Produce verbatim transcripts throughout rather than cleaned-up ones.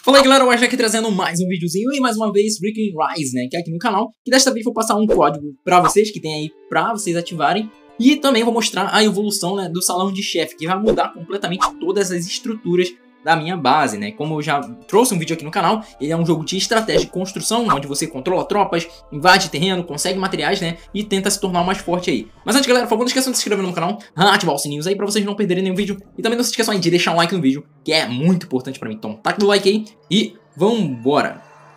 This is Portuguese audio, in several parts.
Fala aí galera, hoje aqui trazendo mais um videozinho e mais uma vez Rick Rise, né, que é aqui no canal, que desta vez vou passar um código pra vocês, que tem aí pra vocês ativarem, e também vou mostrar a evolução, né, do salão de chefe, que vai mudar completamente todas as estruturas da minha base, né. Como eu já trouxe um vídeo aqui no canal, ele é um jogo de estratégia de construção, onde você controla tropas, invade terreno, consegue materiais, né, e tenta se tornar mais forte aí. Mas antes, galera, por favor, não esqueçam de se inscrever no canal, ativar os sininhos aí pra vocês não perderem nenhum vídeo, e também não se esqueçam aí de deixar um like no vídeo, que é muito importante pra mim. Então, taca no like aí e vambora!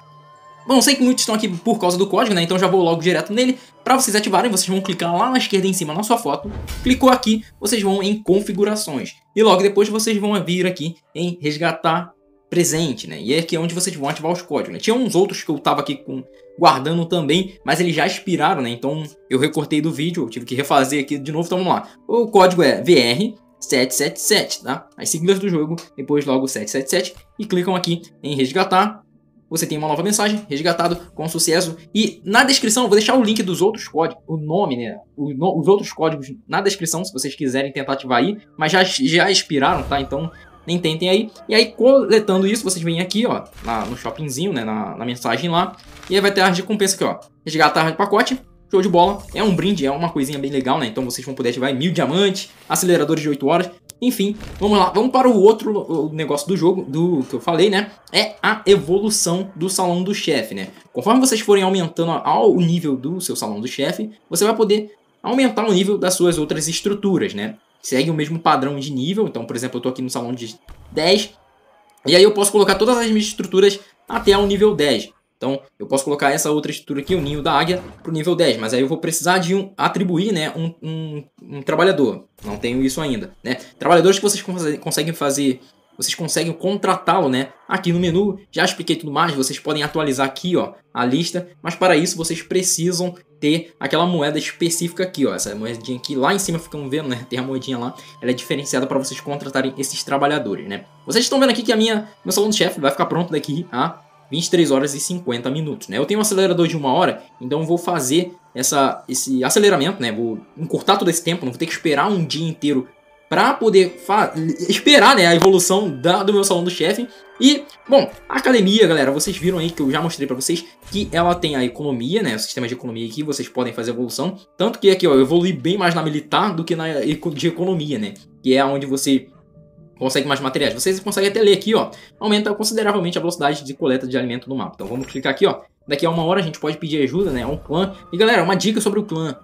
Bom, sei que muitos estão aqui por causa do código, né? Então já vou logo direto nele. Para vocês ativarem, vocês vão clicar lá na esquerda em cima na sua foto. Clicou aqui, vocês vão em configurações. E logo depois vocês vão vir aqui em resgatar presente, né? E é aqui onde vocês vão ativar os códigos, né? Tinha uns outros que eu tava aqui com, guardando também, mas eles já expiraram, né? Então eu recortei do vídeo, eu tive que refazer aqui de novo. Então vamos lá. O código é V R sete sete sete, tá? As siglas do jogo, depois logo sete sete sete. E clicam aqui em resgatar. Você tem uma nova mensagem, resgatado com sucesso. E na descrição eu vou deixar o link dos outros códigos, o nome, né? O no, os outros códigos na descrição, se vocês quiserem tentar ativar aí. Mas já, já expiraram, tá? Então nem tentem aí. E aí, coletando isso, vocês vêm aqui, ó, na, no shoppingzinho, né? Na, na mensagem lá. E aí vai ter a recompensa aqui, ó. Resgatar de pacote. Show de bola. É um brinde, é uma coisinha bem legal, né? Então vocês vão poder ativar mil diamantes, aceleradores de oito horas. Enfim, vamos lá, vamos para o outro negócio do jogo, do que eu falei, né? É a evolução do salão do chefe, né? Conforme vocês forem aumentando ao nível do seu salão do chefe, você vai poder aumentar o nível das suas outras estruturas, né? Segue o mesmo padrão de nível, então, por exemplo, eu tô aqui no salão de dez, e aí eu posso colocar todas as minhas estruturas até o nível dez. Então, eu posso colocar essa outra estrutura aqui, o ninho da águia, para o nível dez. Mas aí eu vou precisar de um, atribuir, né, um, um, um trabalhador. Não tenho isso ainda, né? Trabalhadores que vocês conseguem fazer, vocês conseguem contratá-lo, né? Aqui no menu, já expliquei tudo mais. Vocês podem atualizar aqui, ó, a lista. Mas para isso, vocês precisam ter aquela moeda específica aqui, ó. Essa moedinha aqui, lá em cima ficam vendo, né? Tem a moedinha lá. Ela é diferenciada para vocês contratarem esses trabalhadores, né? Vocês estão vendo aqui que a minha, meu salão de chefe vai ficar pronto daqui a vinte e três horas e cinquenta minutos, né? Eu tenho um acelerador de uma hora, então vou fazer essa, esse aceleramento, né? Vou encurtar todo esse tempo, não vou ter que esperar um dia inteiro para poder esperar, né, a evolução da, do meu salão do chefe. E, bom, a academia, galera, vocês viram aí que eu já mostrei para vocês que ela tem a economia, né? O sistema de economia aqui, vocês podem fazer evolução. Tanto que aqui, ó, eu evolui bem mais na militar do que na de economia, né? Que é onde você consegue mais materiais. Vocês conseguem até ler aqui, ó. Aumenta consideravelmente a velocidade de coleta de alimento no mapa. Então vamos clicar aqui, ó. Daqui a uma hora a gente pode pedir ajuda, né? A um clã. E galera, uma dica sobre o clã.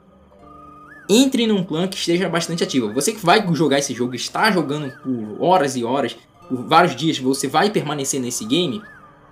Entre num clã que esteja bastante ativo. Você que vai jogar esse jogo, está jogando por horas e horas, por vários dias, você vai permanecer nesse game.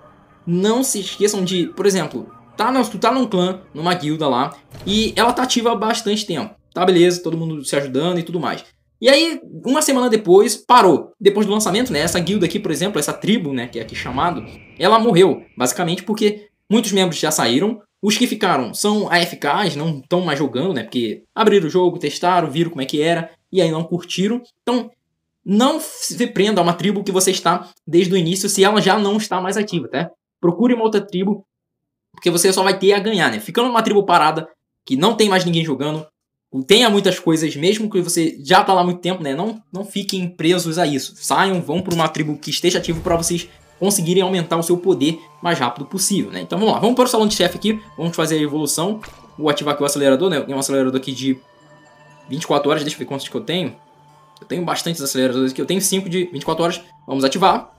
Não se esqueçam de, por exemplo, tá no, tu tá num clã, numa guilda lá, e ela tá ativa há bastante tempo. Tá, beleza, todo mundo se ajudando e tudo mais. E aí, uma semana depois, parou. Depois do lançamento, né, essa guilda aqui, por exemplo, essa tribo, né, que é aqui chamado, ela morreu, basicamente porque muitos membros já saíram. Os que ficaram são A F Ks, não estão mais jogando, né, porque abriram o jogo, testaram, viram como é que era, e aí não curtiram. Então, não se prenda a uma tribo que você está desde o início, se ela já não está mais ativa, tá? Procure uma outra tribo, porque você só vai ter a ganhar, né? Ficando numa tribo parada, que não tem mais ninguém jogando, tenha muitas coisas, mesmo que você já tá lá há muito tempo, né? Não, não fiquem presos a isso. Saiam, vão para uma tribo que esteja ativa para vocês conseguirem aumentar o seu poder mais rápido possível, né? Então vamos lá, vamos para o salão de chefe aqui, vamos fazer a evolução. Vou ativar aqui o acelerador, né? Eu tenho um acelerador aqui de vinte e quatro horas, deixa eu ver quantos que eu tenho. Eu tenho bastantes aceleradores aqui, eu tenho cinco de vinte e quatro horas. Vamos ativar.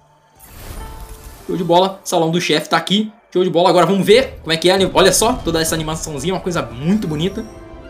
Show de bola, salão do chefe tá aqui. Show de bola, agora vamos ver como é que é. Olha só, toda essa animaçãozinha, uma coisa muito bonita.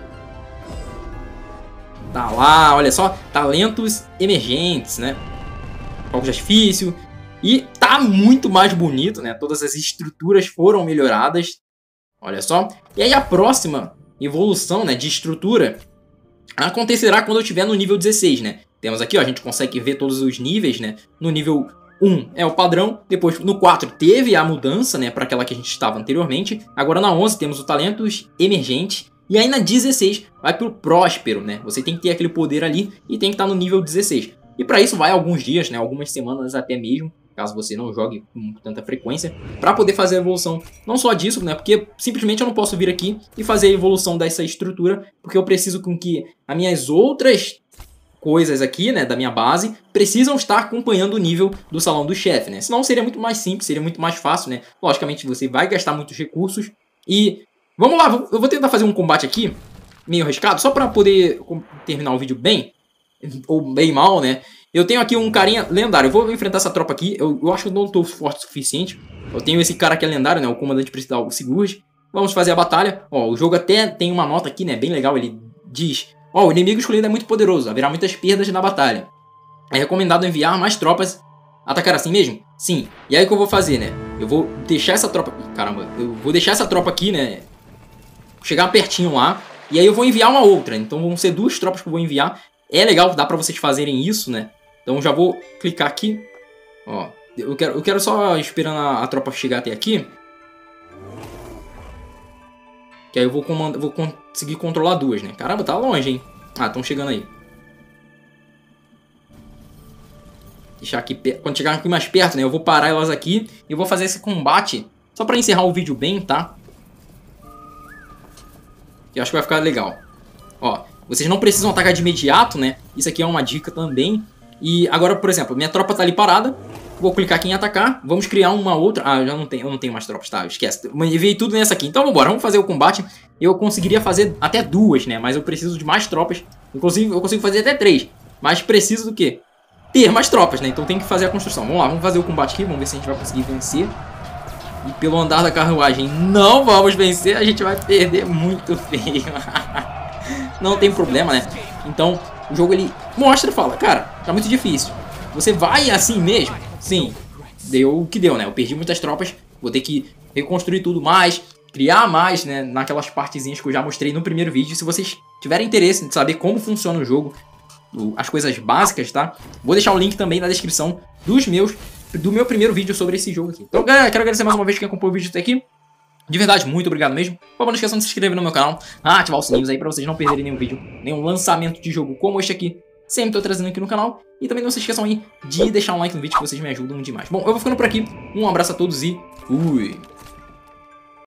Tá lá, olha só, talentos emergentes, né? Fogos de artifício. E tá muito mais bonito, né? Todas as estruturas foram melhoradas. Olha só. E aí a próxima evolução, né, de estrutura acontecerá quando eu estiver no nível dezesseis, né? Temos aqui, ó, a gente consegue ver todos os níveis, né? No nível um é o padrão, depois no quatro teve a mudança, né, para aquela que a gente estava anteriormente. Agora na onze temos o talentos emergentes. E aí na dezesseis vai pro próspero, né? Você tem que ter aquele poder ali e tem que estar no nível dezesseis. E para isso vai alguns dias, né? Algumas semanas até mesmo, caso você não jogue com tanta frequência, para poder fazer a evolução. Não só disso, né? Porque simplesmente eu não posso vir aqui e fazer a evolução dessa estrutura, porque eu preciso com que as minhas outras coisas aqui, né, da minha base, precisam estar acompanhando o nível do salão do chefe, né? Senão seria muito mais simples, seria muito mais fácil, né? Logicamente você vai gastar muitos recursos e... Vamos lá, eu vou tentar fazer um combate aqui, meio arriscado, só pra poder terminar o vídeo bem, ou bem mal, né? Eu tenho aqui um carinha lendário, eu vou enfrentar essa tropa aqui, eu, eu acho que eu não tô forte o suficiente. Eu tenho esse cara que é lendário, né, o comandante principal, o Sigurd. Vamos fazer a batalha. Ó, o jogo até tem uma nota aqui, né, bem legal, ele diz... Ó, o inimigo escolhido é muito poderoso, haverá muitas perdas na batalha. É recomendado enviar mais tropas. Atacar assim mesmo? Sim. E aí o que eu vou fazer, né? Eu vou deixar essa tropa... Caramba, eu vou deixar essa tropa aqui, né, chegar pertinho lá, e aí eu vou enviar uma outra. Então vão ser duas tropas que eu vou enviar. É legal, dá pra vocês fazerem isso, né? Então já vou clicar aqui. Ó, eu quero, eu quero só esperando a, a tropa chegar até aqui. Que aí eu vou, comand... vou conseguir controlar duas, né? Caramba, tá longe, hein? Ah, estão chegando aí. Deixar aqui, quando chegar aqui mais perto, né? Eu vou parar elas aqui e eu vou fazer esse combate. Só pra encerrar o vídeo bem, tá? Que eu acho que vai ficar legal. Ó, vocês não precisam atacar de imediato, né? Isso aqui é uma dica também. E agora, por exemplo, minha tropa tá ali parada. Vou clicar aqui em atacar. Vamos criar uma outra... Ah, eu já não tenho, eu não tenho mais tropas, tá? Esquece. Eu enviei tudo nessa aqui. Então vambora, vamos fazer o combate. Eu conseguiria fazer até duas, né? Mas eu preciso de mais tropas. Inclusive, eu consigo fazer até três. Mas preciso do quê? Ter mais tropas, né? Então tem que fazer a construção. Vamos lá, vamos fazer o combate aqui. Vamos ver se a gente vai conseguir vencer. E pelo andar da carruagem não vamos vencer. A gente vai perder muito feio. Não tem problema, né? Então, o jogo ele mostra e fala, cara, tá muito difícil. Você vai assim mesmo? Sim, deu o que deu, né? Eu perdi muitas tropas, vou ter que reconstruir tudo mais, criar mais, né? Naquelas partezinhas que eu já mostrei no primeiro vídeo. Se vocês tiverem interesse em saber como funciona o jogo, as coisas básicas, tá? Vou deixar o link também na descrição dos meus, do meu primeiro vídeo sobre esse jogo aqui. Então, galera, quero agradecer mais uma vez quem acompanhou o vídeo até aqui. De verdade, muito obrigado mesmo. Por favor, não esqueçam de se inscrever no meu canal, ativar os sininhos aí pra vocês não perderem nenhum vídeo, nenhum lançamento de jogo como este aqui. Sempre tô trazendo aqui no canal. E também não se esqueçam aí de deixar um like no vídeo que vocês me ajudam demais. Bom, eu vou ficando por aqui. Um abraço a todos e fui!